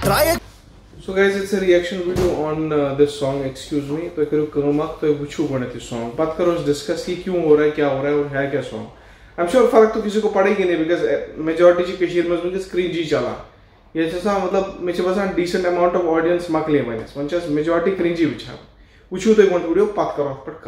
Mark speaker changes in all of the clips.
Speaker 1: So guys, it's a reaction video on this song Excuse Me. तो करो कमाक तो वुचू बने थे song. बात करो डिस्कस की क्यों हो रहा है, क्या हो रहा है और है क्या song. I'm sure फर्क तो किसी को पड़ेगी नहीं because majority ची कशीर में उसमें cringy चला. ये जैसा मतलब मुझे बस decent amount of audience मकले बने. वंचस majority cringy बिछा. वुचू तो एक मंट वीडियो बात करो पटका.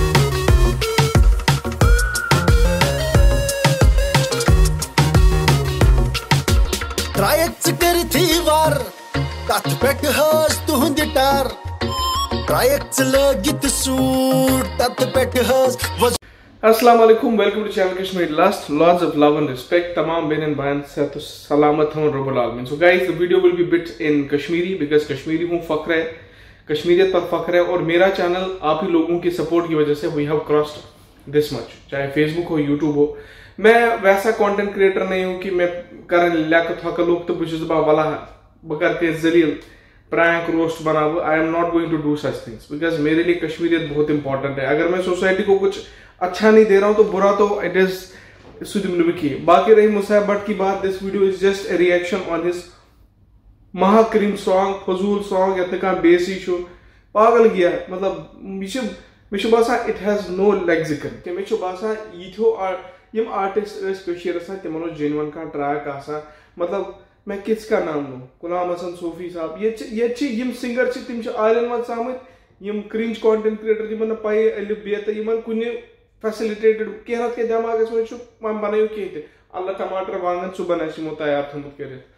Speaker 2: ट्रायक्स करी थी वार तथ पेट हस तुहंद टार ट्रायक्स लगित सूट तथ पेट हस
Speaker 1: अस्सलाम वालेकुम, वेलकम टू चैनल कश्मीर लस्ट. Lots of love and respect तमाम बहन एंड भाई से तो सलामत हूं रब्बुल आलमीन. So guys, the video will be bit in Kashmiri because Kashmiri हूं, फख्र है, कश्मीरियत पर फख्र है. और मेरा चैनल आप ही लोगों की सपोर्ट की वजह से we have crossed this much. चाहे फेसबुक हो, यूट्यूब हो. मैं वैसा कंटेंट क्रिएटर नहीं हूं कि मैं कर लियाकत हकलूक तो बुझ वाला बकर के जलील प्रैंक रोस्ट बना. I am not going to do such things because मेरे लिए कश्मीरियत बहुत इंपॉर्टेंट है. अगर मैं सोसाइटी को कुछ अच्छा नहीं दे रहा हूं तो बुरा तो इट इज सुदिमनुबकी. बाकी रही मुसाहिब भट्ट की बात, this video is just a reaction on his महाक्रीम सॉन्ग, फजूल सॉन्ग. यत बेसी पागल गया. मतलब मे बसान इट हैज नो लेक्सिकन कि मे बसान यथो यम आर्टिस्ट तिमन जेन्युइन का ट्रैक आसान. मतलब मैं किस का नाम लूं, गुलाम हसन सूफी साहब. ये यम सिंगर तिम आलन मज सामत यम क्रिंज कंटेंट क्रिएटर यमन पाई अलिफ बेत यमन कुने फैसिलिटेटेड कह के दिमागस मन बनायो कह अल्लाह टमाटर वांगन सह बन यमो तैयार थमुत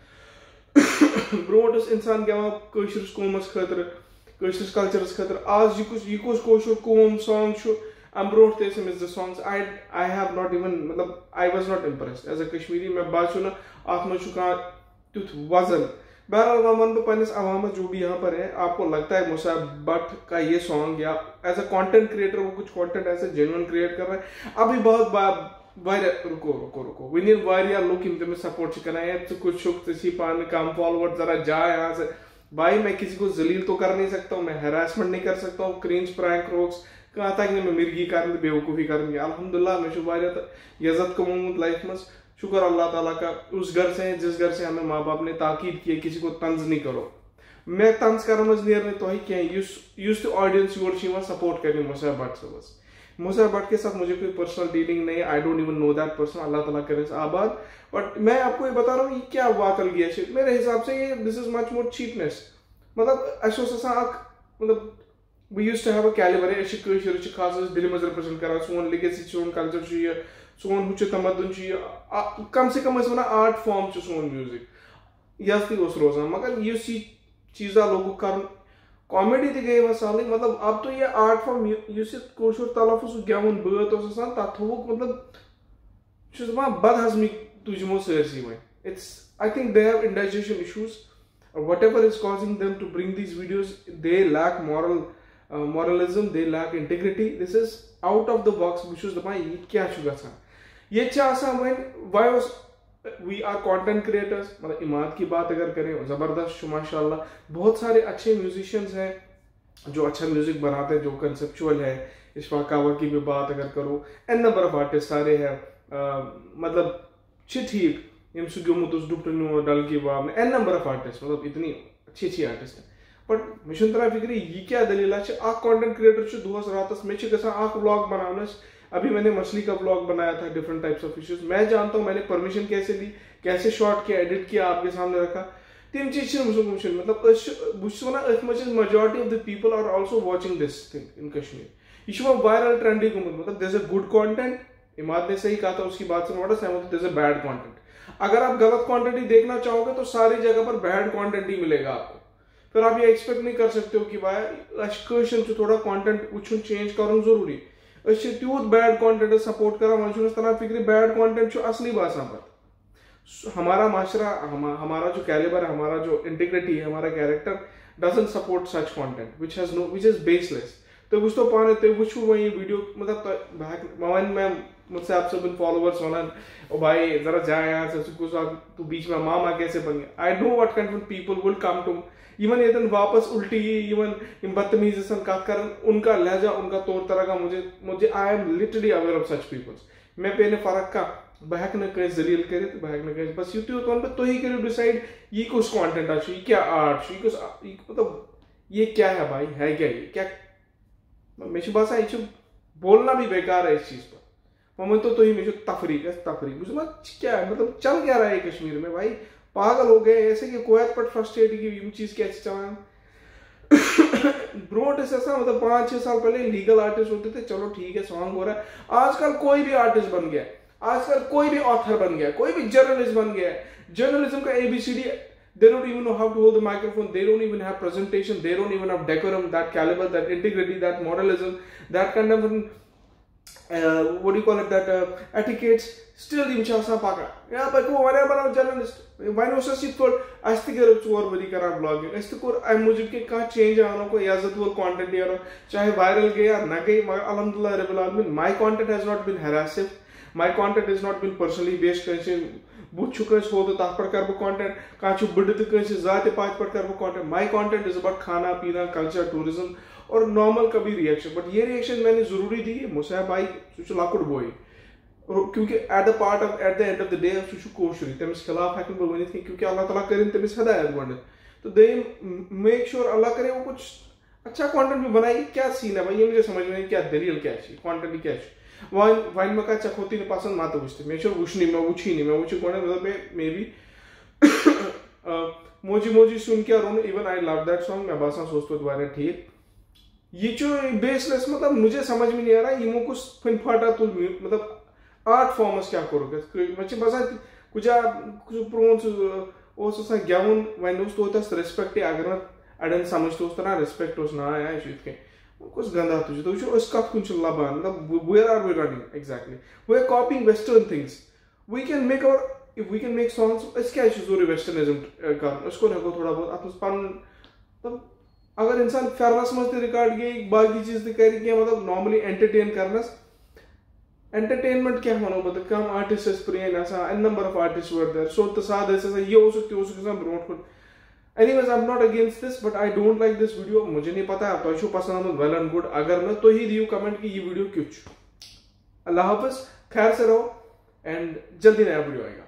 Speaker 1: कर ब्रोट इंसान गवान कशरस कौमस खतर कशरस कल्चरस खतर. आज यह कुछ कशुर कौम सॉन्ग अम ब्रोट तमिस the songs I have not even मतलब I was not impressed as a Kashmiri. मैं बात ना अत मज तुथ वजन. बहरहाल वन बह पन्निस अवामस जो भी यहाँ पर है, आपको लगता है मुसाहिब भट्ट का ये सॉन्ग या एज अ कंटेंट क्रिएटर वो कुछ कंटेंट ऐसे जेन्युइन क्रिएट कर रहा है. अभी बहुत रुको वन वारिया लुक तमिस सपोर्ट कर कुछ शुक पान कम फॉलोवर जरा जा यहाँ से. भाई मैं किसी को जलील तो कर नहीं सकता हूँ, मैं हैरासमेंट नहीं कर सकता हूँ, क्रिंज प्रैंक रोक्स कहा तक मैं मिर्गी कर बेवकूफ़ी करेंगे. अल्हम्दुलिल्लाह मैं इज्जत कमोमुत लाइफ में. शुक्र अल्लाह ताला का उस घर से जिस घर से हमें माँ बाप ने ताकीद की किसी को तंज नहीं करो. मैं तंज कर नेरने तो कह ऑडियंस योर सपोर्ट करने मुसाहिब भट्ट से. बस मुसाहिब भट्ट के साथ मुझे कोई पर्सनल डीलिंग नहीं है. I don't even know that person. अल्लाह ताला करे आबाद. बट मैं आपको ये बता रहा हूँ ये क्या वाकल गया है. मेरे हिसाब से ये this is much more cheapness. मतलब मतलब we used to have a caliber खास दिल में रिप्रेजेंट कर सोन लेगेसी सोन कल्चर सोन हु तमदन कम से कम वन आर्ट फॉर्म सोन म्यूजिक यह रोजान. मगर इस चीज़ा लोगों कर कॉमेडी तक गई वसाल. मतलब अब तो ये आर्ट फॉर्म कशुर तलफुज गेवन बात तथ थोक मतलब बदहजमी तुजमो सरसी वन. It's I think they have indigestion issues. whatever is causing them to bring these videos, they lack moralism, they lack integrity. This is out of the box. which is the ये क्या चुका था ये चासा when why was we are content creators. मतलब इमाद की बात अगर करें जबरदस्त माशाल्लाह बहुत सारे अच्छे म्यूजिशियंस हैं जो अच्छा म्यूजिक बनाते हैं, जो कंसेप्चुअल है. इशफाक कावा की भी बात अगर करो, एन नंबर ऑफ आर्टिस्ट सारे हैं. मतलब ठीक यम सुमुत डुप्टन डल की वाव एन नंबर ऑफ आर्टिस्ट. मतलब इतनी अच्छी आर्टिस्ट है. बट मे तरह फिक्र यह क्या दलील कंटेंट क्रिएटर दोस रात मे व्लॉग बनाना. अभी मैंने मछली का व्लॉग बनाया था, डिफरेंट टाइप्स ऑफ इश्यूज. मैं जानता हूँ मैंने परमिशन कैसे ली, कैसे शॉट किया, एडिट किया, आपके सामने रखा. तम चीज मतलब majority of the people are also watching this thing in Kashmir. यह वायरल ट्रेंडी गुमुत. मतलब there is a good content. Imad ने सही कहा था, उसकी बात से मैं सहमत. There is a bad content. अगर आप गलत कंटेंट ही देखना चाहोगे तो सारी जगह पर बैड कंटेंट ही मिलेगा आपको. फिर आप ये एक्सपेक्ट नहीं कर सकते हो कि भाई थोड़ा कंटेंट वो चेंज कर जरूरी. तूत बैड कंटेंट सपोर्ट करा वो तरह फिक्र बैड कंटेंट असली बासान. हमारा माशरा हमारा जो कैलिबर है, हमारा जो इंटीग्रिटी है, हमारा character doesn't support such content which is baseless. तो वो पाने तो वो ये वीडियो मतलब वन मैं मुझसे आप सब फॉलोवर्स वन ओ भाई जरा जाए यहाँ से तू बीच में मामा कैसे बन गया. I know what kind of people will come to even ये वापस उल्टी इवन बदतमीजी से कत कर. उनका लहजा, उनका तौर तरह का मुझे I am literally aware of such peoples. मैं पहले फर्क का बह हेक्कु कहीं जलील करित बह हेक्कु कहीं बस युत योत वन बह तुही करियो डिसाइड ये कुछ कंटेंट आ ये क्या आर्ट ये कुछ मतलब ये क्या है भाई है क्या ये क्या मे बसान यह बोलना भी बेकार है इस चीज पर मैं तो ही मे तफरीक क्या है मतलब चल क्या रहा है कश्मीर में भाई पागल हो गए ऐसे कि कोयत पर फ्रस्ट्रेट की चीज क्या चलान ब्रोट ऐसा मतलब 5-6 साल पहले लीगल आर्टिस्ट होते थे चलो ठीक है सॉन्ग हो रहा है आजकल कोई भी आर्टिस्ट बन गया आजकल कोई भी ऑथर बन गया कोई भी जर्नलिस्ट बन गया जर्नलिज्म का ABCD they don't even know how to hold the microphone they don't even have presentation they don't even have decorum that caliber that integrity that moralism that kind of what do you call it that etiquettes still im chasa paka ya but ko wala bana journalist why no such for astigero chor bari kara blogging astikor I mujib ke ka change aano ko yazatwal content yaro chahe viral gaya na gayi alhamdulillah rabbil alamin my content has not been harassive my content has not been personally based बुत हो तो तथ पे कर content कह बड़ तो जात पात पे कर content my content is about खाना पीना कल्चर टूरिज्म और नॉर्मल कभी रिएक्शन बट ये रिएक्शन मैंने जरूरी दी मुसैब भाई सह लकुट बोय क्योंकि at the end of the day सह कोशुर तमिस खिलाफ हेक बह वन क्योंकि अल्लाह ताला कर तमिस हिदायत गो तो दे मेक श्योर अल्लाह करे वो कुछ अच्छा कंटेंट भी बनाई क्या सीन है भाई ये मुझे समझ में क्या दलील क्या कंटेंट क्या वाइन में क्या खोती पसंद मत वुच मे वुचनी मैं वुची नहीं मैं वुचु मतलब मे बी मोजी मोजी सुन क्या रोन even I love that song मैं बासा सोचता वारिया ठीक ये बेसलेस मतलब मुझे समझ में नहीं आ रहा यमो कुछ फिन फाटा तुल मतलब आर्ट फॉर्मस क्या करो मे बसान कुछ प्रोन गेवन वन तोत रिस्पेक्ट अगर अड़न समझ तो तरह रिस्पेक्ट ना यह ये कुछ गंदा तुझे तो कत कुन लबान मतलब where are we running exactly we are copying western things we can make our if we can make songs अस क्या जरूरी वेस्टर्निज्म कर उसको हेको थोड़ा बहुत अत पन मतलब अगर इंसान फेरनस मज रिकॉर्ड गई बाकी चीज कर मतलब नॉर्मली एंटरटेन करनस एंटरटेनमेंट क्या वनो मतलब कम आर्टिस्ट प्रेन number of artist were there so तो साद ये ब्रोट Anyways, I'm not against this, but I don't like this video. मुझे नहीं पता है तो पसंद आमद well and good. अगर मैं तो ही दियो कमेंट कि ये वीडियो क्यों। अल्लाह हाफ़िज़, खैर से रहो एंड जल्दी नया वीडियो आएगा।